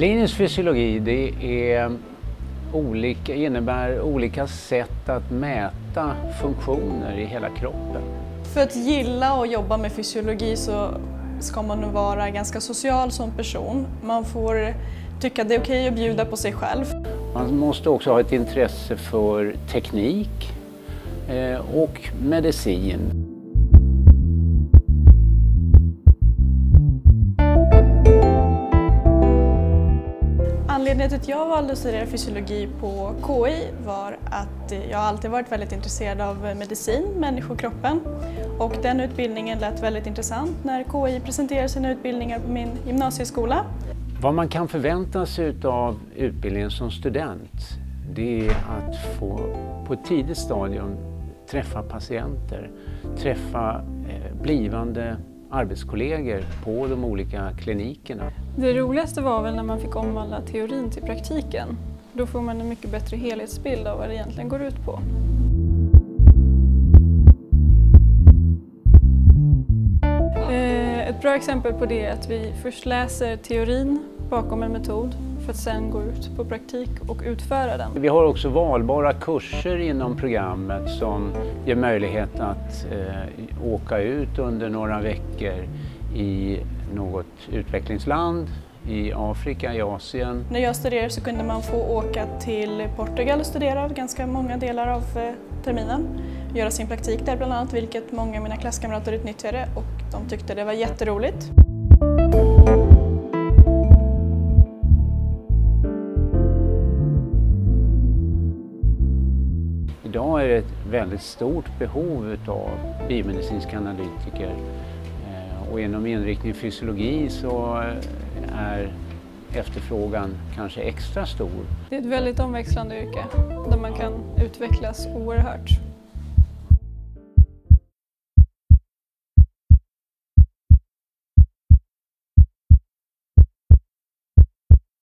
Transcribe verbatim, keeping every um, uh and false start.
Klinisk fysiologi det är olika, innebär olika sätt att mäta funktioner i hela kroppen. För att gilla och jobba med fysiologi så ska man nog vara ganska social som person. Man får tycka det är okej att bjuda på sig själv. Man måste också ha ett intresse för teknik och medicin. Anledningen till att jag valde att studera fysiologi på K I var att jag alltid varit väldigt intresserad av medicin, människokroppen. Och den utbildningen lät väldigt intressant när K I presenterade sina utbildningar på min gymnasieskola. Vad man kan förvänta sig av utbildningen som student, det är att få på ett tidigt stadium träffa patienter, träffa blivande arbetskollegor på de olika klinikerna. Det roligaste var väl när man fick omvandla teorin till praktiken. Då får man en mycket bättre helhetsbild av vad det egentligen går ut på. Ett bra exempel på det är att vi först läser teorin bakom en metod för att sedan gå ut på praktik och utföra den. Vi har också valbara kurser inom programmet som ger möjlighet att eh, åka ut under några veckor i något utvecklingsland, i Afrika, i Asien. När jag studerade så kunde man få åka till Portugal och studera ganska många delar av eh, terminen. Göra sin praktik där bland annat, vilket många av mina klasskamrater utnyttjade och de tyckte det var jätteroligt. Idag är det ett väldigt stort behov av biomedicinska analytiker och inom inriktning fysiologi så är efterfrågan kanske extra stor. Det är ett väldigt omväxlande yrke där man kan utvecklas oerhört.